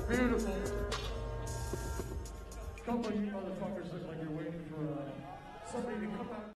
Beautiful. Couple of you motherfuckers look like you're waiting for somebody to come out.